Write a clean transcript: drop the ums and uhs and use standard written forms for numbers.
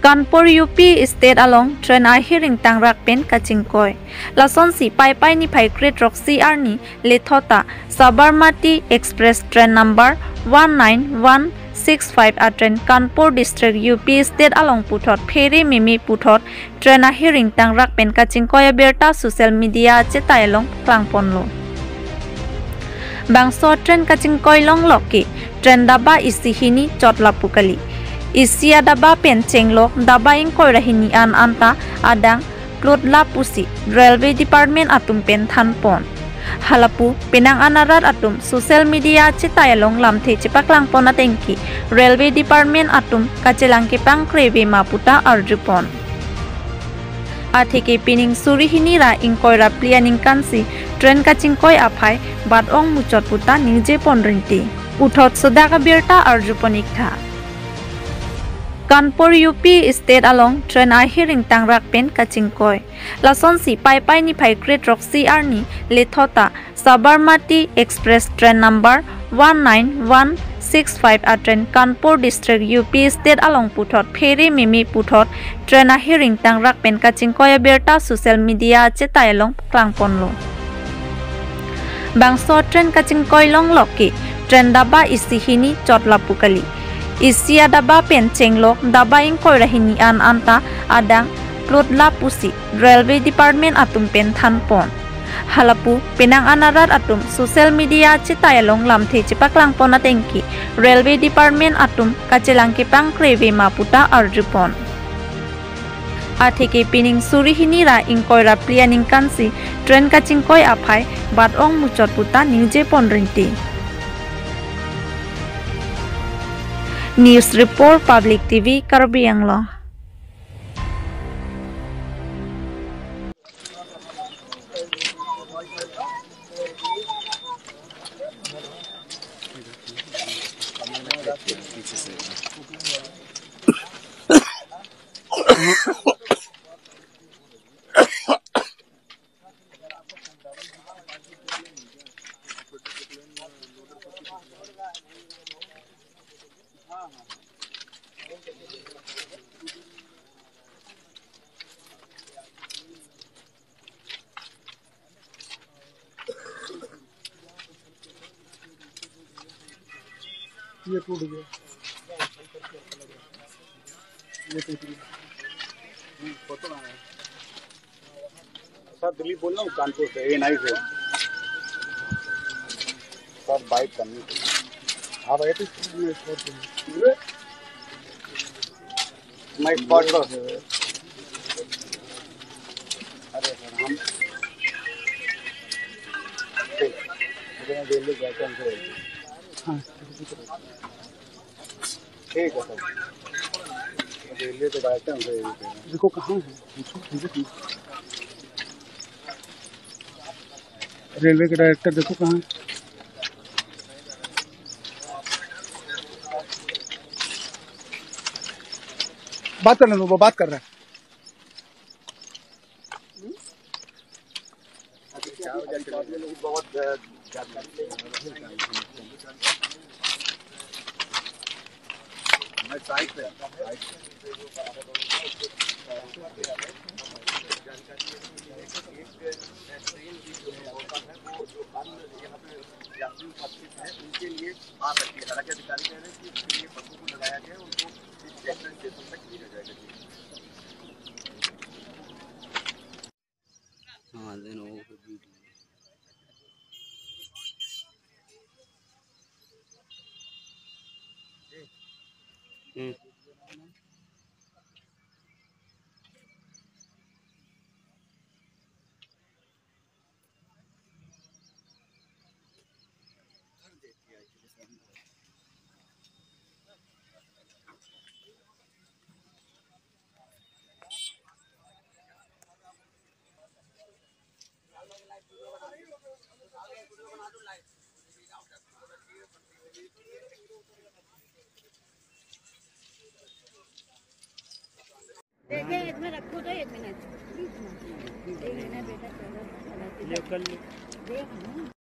Kanpur UP state along train हिरिंग तांग्राक पेन कचिंगकोय लासन सी पाई नि फाइक्रेट रॉक्सी आर्नी लेथोता साबरमती एक्सप्रेस ट्रेन नंबर 19165 आ train Kanpur district UP state along पुथोत फेरी मिमी पुथोत ट्रेन हिरिंग तांग्राक पेन कचिंगकोय बेरता सोशल मीडिया चेतायलों क्लांगपोनलो बांसो ट्रेन कचिंगकोय लोंग लोकी ट्रेन दाबा इसिहिनी चोटला पुकली Isia daba pencenglok daba ingkoi rahini an anta adang plotla pusi railway department atum pen thanpon halapu penang anarat atum social media cetayalong lamthe chepaklang pona tengki railway department atum kachelang kepang krebe maputa arjupon atheke pining surihini ra ingkoi ra plianing kansi train kachingkoi aphai badong muchot puta ningje ponrinti uthot sodaka birta arjuponik tha Kanpur UP state along train हिरिंग तांग्राक पेन कचिंगकोय लासन सी पाई नि फाइक्रेट रॉक्सी आर्नी लेथोता साबरमती एक्सप्रेस ट्रेन नंबर 19165 आ train Kanpur district UP state along पुथोत फेरी मिमी पुथोत ट्रेन हिरिंग तांग्राक पेन कचिंगकोय बेरता सोशल मीडिया चेतायलों क्लांगपोनलो बांसो ट्रेन कचिंगकोय लोंग लोकी ट्रेन दाबा इसिहिनी चोटला पुकली Isia daba pencenglok daba ingkoi rahini an anta adang plotla pusi railway department atum pen thanpon halapu penang anarat atum social media cetayalong lamthe chepaklang pona tengki railway department atum kachelang kepang krebe maputa arjupon atheke pining surihini ra ingkoi ra plianing kansi train kachingkoi aphai badong muchot puta ningje ponrinti news report public TV Karbi Anglong ये टूट गया ये टूट गया photo आ रहा है sir Dilip बोल रहा हूँ कानपुर से ये नाइस है सर बाइक करनी आप आए थे मैं स्पॉट पर अरे सर हम दिल्ली जाते हैं हाँ ठीक है सर रेलवे तो डायरेक्टर देखो कहाँ है रेलवे के डायरेक्टर देखो कहाँ है बात कर लो वो बात कर रहा है बहुत मैं साइड पे उनके लिए आ सकती है हालांकि अधिकारी कह रहे हैं कि इसके लिए बसों को लगाया गया है उनको स्टेशन तक भेजा जाएगा हाँ देन देखिए इसमें रखो तो 1 मिनट बेटा चलो